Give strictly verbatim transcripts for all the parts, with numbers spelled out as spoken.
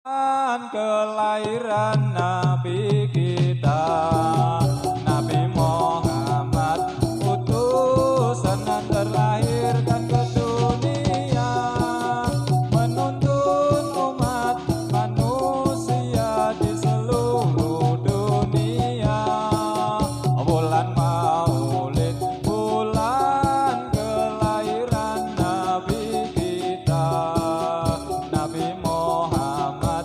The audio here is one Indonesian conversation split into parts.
Kelahiran Nabi kita, Nabi Muhammad, utusan yang terlahirkan ke dunia, menuntun umat manusia di seluruh dunia. Bulan Maulid, bulan kelahiran Nabi kita, Nabi Muhammad,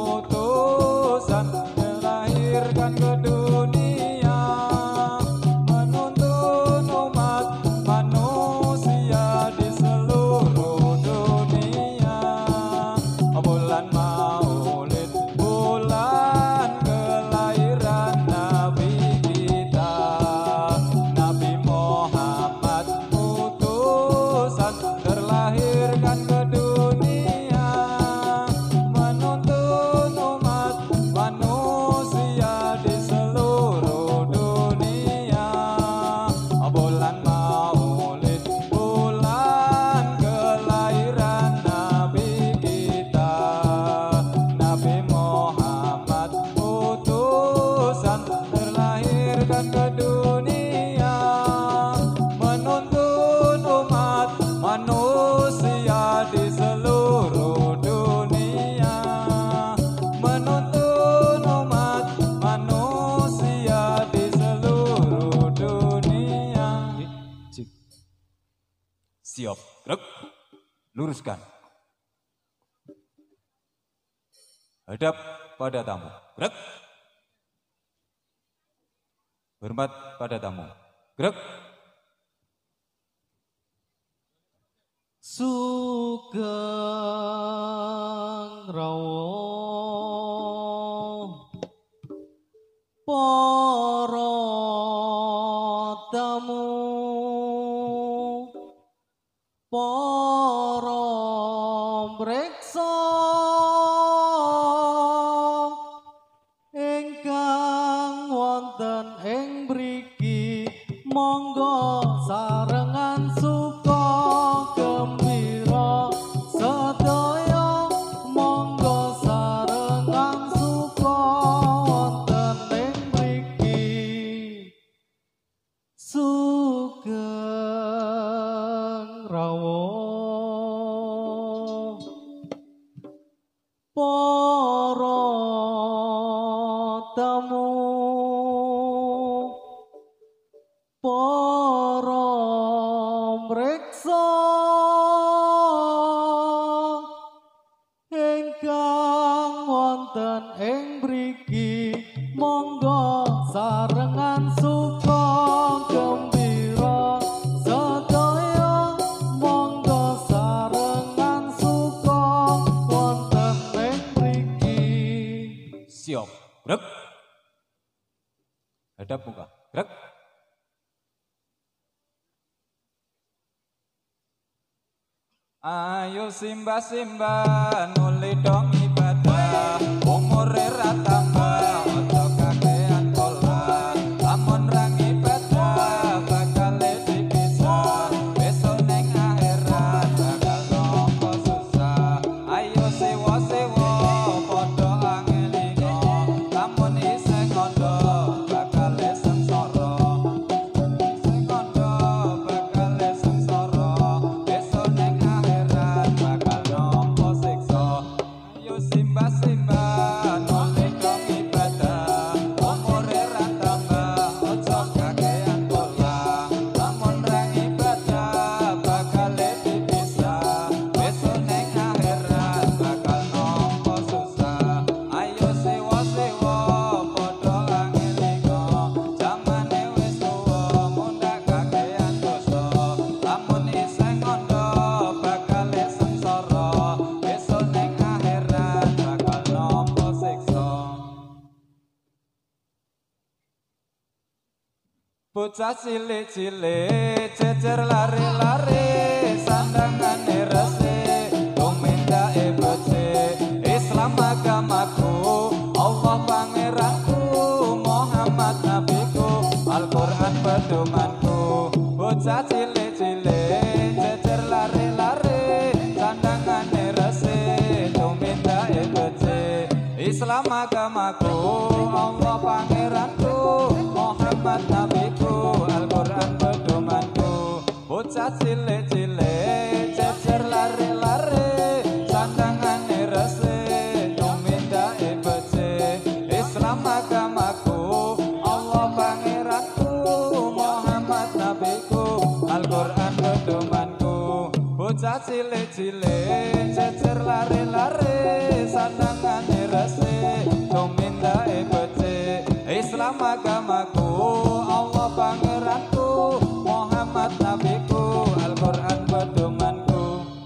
melahirkan ke dunia, menuntun umat manusia di seluruh dunia. Bulan Maulid, bulan kelahiran Nabi kita, Nabi Muhammad, utusan terlahirkan ke dunia, menuntun umat manusia di seluruh dunia. Bulan Maulid, bulan kelahiran Nabi kita, Nabi Muhammad, utusan terlahirkan ke dunia, menuntun umat manusia di seluruh dunia, menuntun umat manusia di seluruh dunia. Cik. Siap, gerak, luruskan, hadap pada tamu, gerak, hormat pada tamu, gerak. Sugeng rawuh para tamu, para mreksa ingkang wonten ing mriki, monggo sarengan suka gembira sedaya, monggo sarengan suka wonten ing mriki. Sugeng rawuh para tamu, para mreksa ingkang wonten ing mriki, monggo sarengan suka gembira sedaya, monggo sarengan suka wonten ing mriki. Siap, gerak, hadap muka, gerak. Ayo simba simba nuli dong ibadah, umure ra tambah aja kakean pola, lamun ra ibadah bakal dipisah, besok neng akhirat bakal nopo susah. Ayo sewa sewa padha angelingo, lamun isih ngondo bakal sengsara, isih ngondo bakal sengsara, besok neng bakal nopo siksa. Ayo simba simba nuli dong ibadah, umure ra tambah aja kakean pola, lamun ra ibadah bakal dipisah, besok neng akhirat bakal nopo susah. Ayo sewa sewa padha angelingo, jamane wis tuwa mundak kakean dosa, lamun isih ngondo bakal sengsara, besok neng akhirat bakal nopo siksa. Bocah cilik-cilik jejer lari-lari, sandangane resik tumindake becik, Islam agamaku, Allah pangeranku, Muhammad nabiku, Al-Quran pedomanku. Bocah cilik-cilik jejer lari-lari, sandangane resik tumindake becik, Islam agamaku, Allah pangeranku, Muhammad nabiku, Al-Quran pedomanku. Bocah cilik-cilik, jejer lari-lari, sandangane rese, nyumindake becik. Islam agamaku, Allah pangeranku, Muhammad nabiku, Al-Quran pedomanku. Bocah cilik-cilik, jejer lari-lari, sandangane rese, nyumindake becik. Islam agamaku, Allah pangeranku, Muhammad nabiku, Al-Quran pedomanku.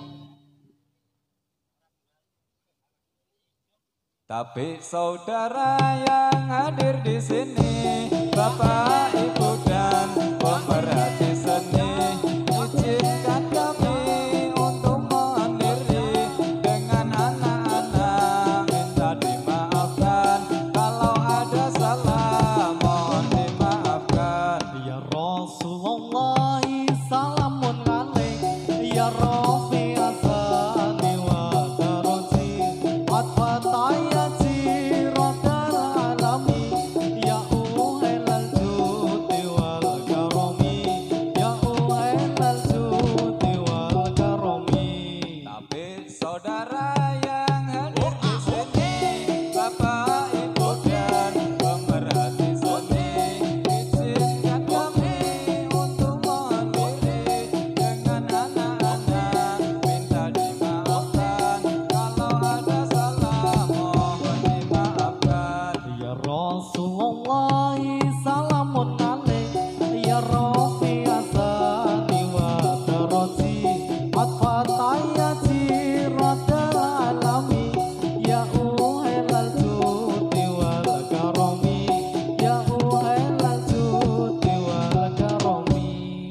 Tapi saudara yang hadir di sini, Bapak, Ibu dan pemerhati seni, izinkan kami untuk menghadiri dengan anak-anak, minta dimaafkan kalau ada salah, mohon dimaafkan. Ya Rasulullah salamun alaik, ya Rafi asani wa daroji, atfatayati rodal alami, ya uhelal judi wal karomi, ya uhelal judi wal karomi. Tapi saudara yang hadir di sini, Bapak, Ibu dan pemerhati seni, izinkan kami untuk menghadiri dengan anak-anak, minta dimaafkan kalau ada salah, mohon dimaafkan. Ya Rasulullah salamun alaik, ya Rafi asani wa daroji, atfatayati rodal alami, ya uhelal judi wal karomi, ya uhelal judi wal karomi.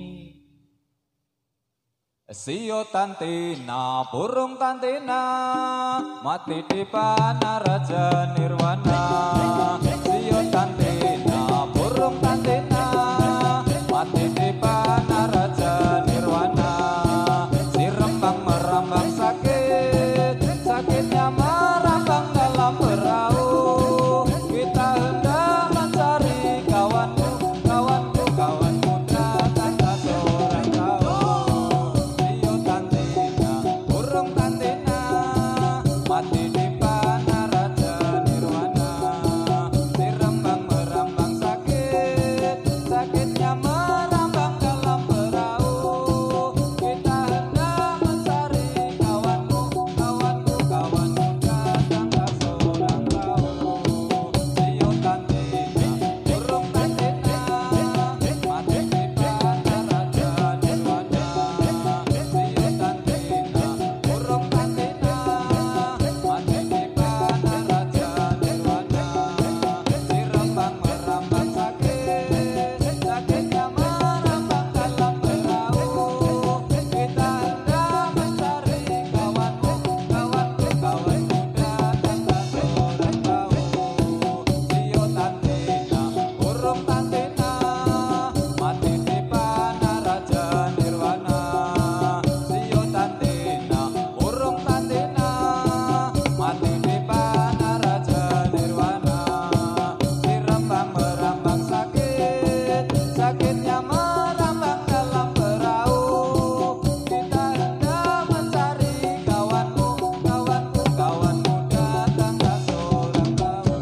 Sio tantina, burung tantina, mati di panah raja nirwana. Sio tantina, burung tantina, mati di panah raja nirwana. Si rembang merambang sakit, sakitnya merambang dalam perahu. Kita hendak mencari kawanku, kawanku, kawanku datang tak seorang tahu. Sio tantina, burung tantina, mati di panah raja nirwana. Si rembang merambang sakit, sakitnya merambang dalam perahu. Kita hendak mencari kawanku, kawanku, kawanku datang tak seorang tahu. Sio tantina, burung tantina, mati di panah raja nirwana. Sio tantina, burung tantina, mati di panah raja nirwana. Si rembang merambang sakit, sakitnya merambang dalam perahu. Kita hendak mencari kawanku, kawanku, kawanku datang tak seorang tahu. Sio tantina, burung tantina, mati di panah raja nirwana. Sio tantina, burung tantina, mati di panah raja nirwana. Si rembang merambang sakit, sakitnya merambang dalam perahu. Kita hendak mencari kawanku, kawanku, kawanku datang tak seorang tahu.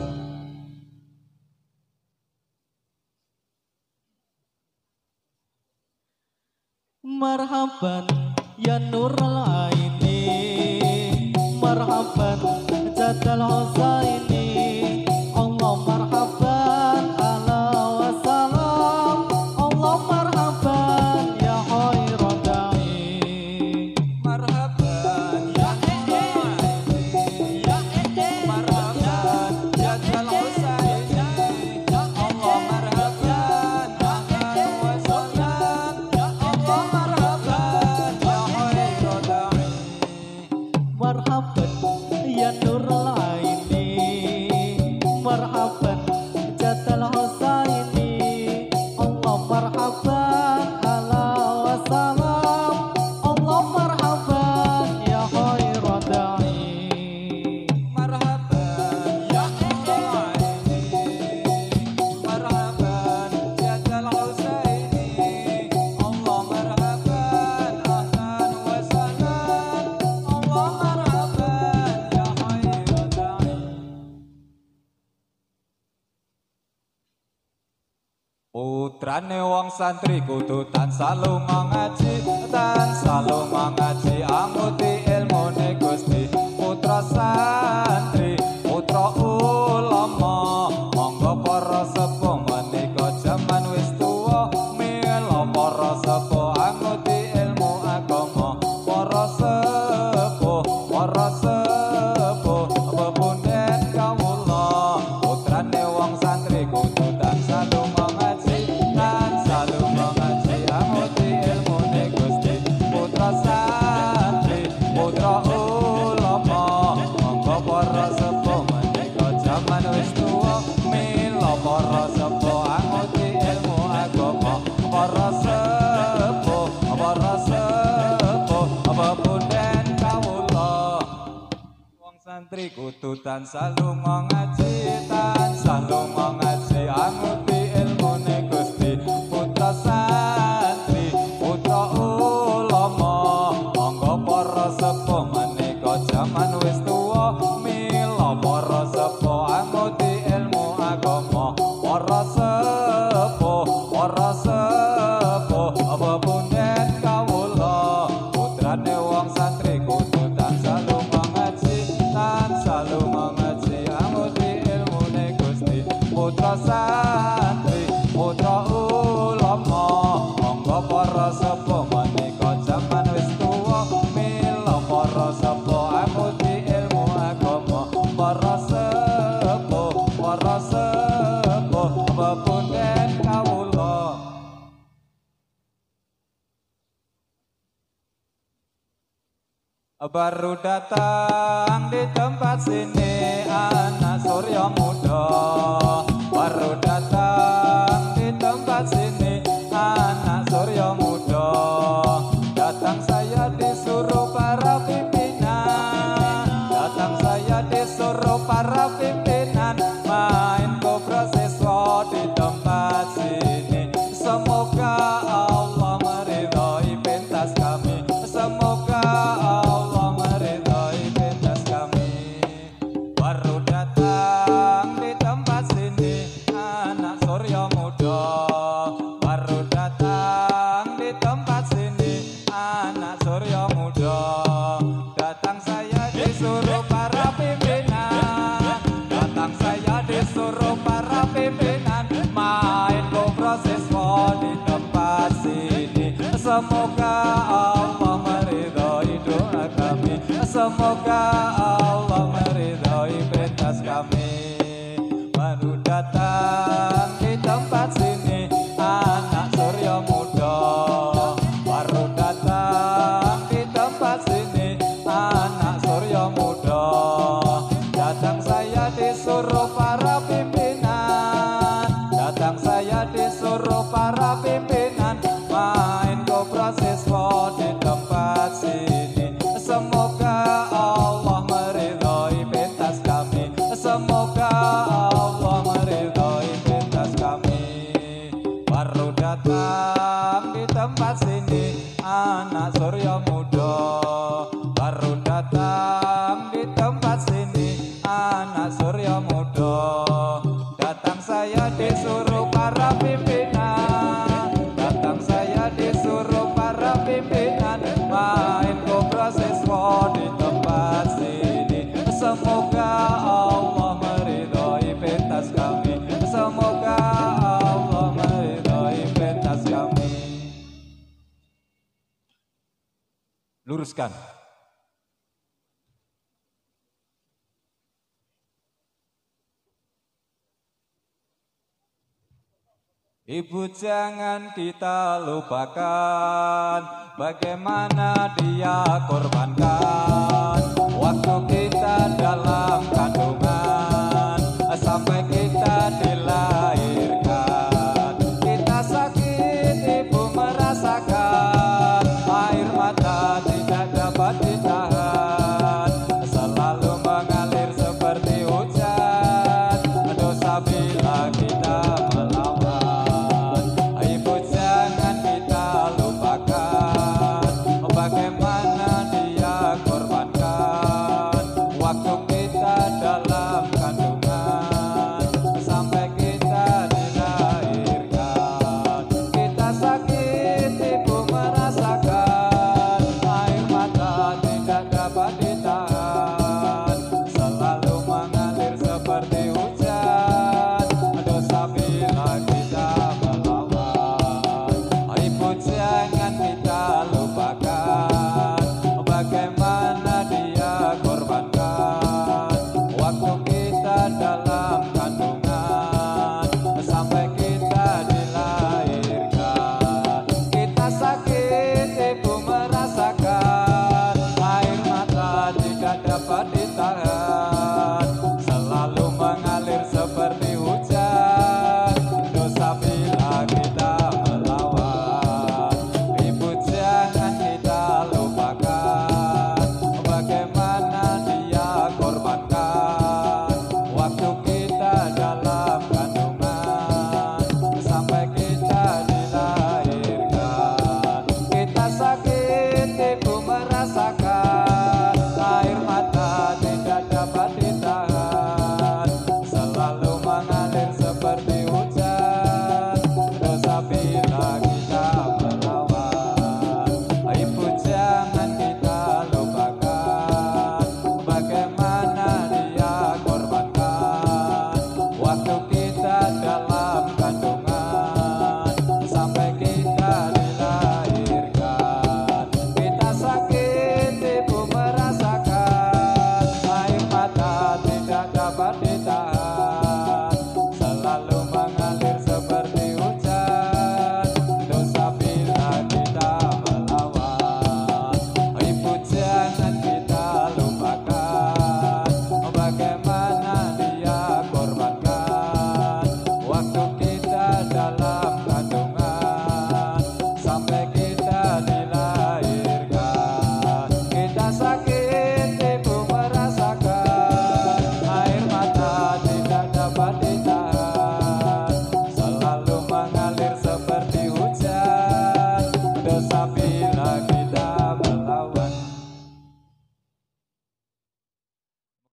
Marhaban ya Nurul Aini, marhaban Jadal Husaini, Allah marhaban ala wassalam, Allah marhaban ya khairan da'i. Marhaban ya Husaini, marhaban Jadal Husaini, Allah marhaban ahlan wa sahlan, Allah marhaban ya khairan da'i. Marhaban ya Nurul Aini, Putrane wong santri kudu tansah lunga ngaji, tansah lunga ngaji anguti ilmune Gusti. Putra santri, putra ulama, monggo para sepuh menika jaman wis tuwa, mila para sepuh anguti ilmu agama. Para sepuh, para sepuh, bebunden kawula, putrane wong santri kudu tansah lunga ngaji, tansah lunga ngaji anguti ilmune Gusti. Putra santri, putra ulama, monggo para sepuh menika jaman wis tuwa, mila para sepuh anguti ilmu agama. Para sepuh, para sepuh, bebunden kawula, wong santri kudu tansah lunga ngaji, tansah lunga ngaji anguti ilmune Gusti. Putra santri, putra ulama, monggo para sepuh menika jaman wis tuwa, mila para sepuh anguti ilmu agama. Para sepuh, para sepuh, bebunden kawula, putrane wong santri kudu tansah lunga ngaji, tansah lunga ngaji anguti ilmune Gusti. Putra santri, putra ulama, monggo para sepuh menika jaman wis tuwa, mila para sepuh anguti ilmu agama. Para sepuh, para sepuh, bebunden kawula. Baru datang di tempat sini anak Surya muda, baru datang di tempat sini anak Surya muda. Datang saya disuruh para pimpinan, datang saya disuruh para pimpinan main kobra siswa di tempat sini. Semoga Allah meridhai pentas kami, semoga Allah meridhai pentas kami. Baru datang di tempat sini anak Surya muda, baru datang di tempat sini anak Surya muda. Datang saya disuruh para pimpinan, datang saya disuruh para pimpinan main kobra siswa di tempat sini. Semoga Allah meridhai doa kami, semoga Allah meridhai pentas kami. Baru datang di tempat sini anak Surya muda, baru datang di tempat sini anak Surya muda. Datang saya disuruh para pimpinan, datang saya disuruh para pimpinan main kobra siswa di tempat sini. Semoga Allah meridhai pentas kami, semoga Allah meridhai pentas kami. Baru datang di tempat sini anak Surya muda, baru datang di tempat sini anak Surya muda. Datang saya disuruh para pimpinan, datang saya disuruh para pimpinan main kobra siswa di tempat sini. Semoga Allah meridhai pentas kami, semoga Allah meridhai pentas kami. Luruskan. Ibu jangan kita lupakan bagaimana dia korbankan waktu kita dalam kandungan sampai kita dilahirkan. Kita sakit, ibu merasakan air mata tidak dapat ditahan, selalu mengalir seperti hujan dosa bila kita melawan. Bagaimana dia korbankan dalam kandungan sampai kita dilahirkan. Kita sakit, ibu merasakan, air mata tidak dapat ditahan, selalu mengalir seperti hujan. Dosa bila kita melawan, ibu jangan kita lupakan, bagaimana dia korbankan waktu kita dalam kandungan sampai kita dilahirkan. Kita sakit, ibu merasakan, air mata tidak dapat ditahan, selalu mengalir seperti hujan. Dosa bila kita melawan, ibu jangan kita lupakan, bagaimana dia korbankan waktu kita dalam kandungan sampai kita dilahirkan. Kita sakit, ibu merasakan, air mata tidak dapat ditahan,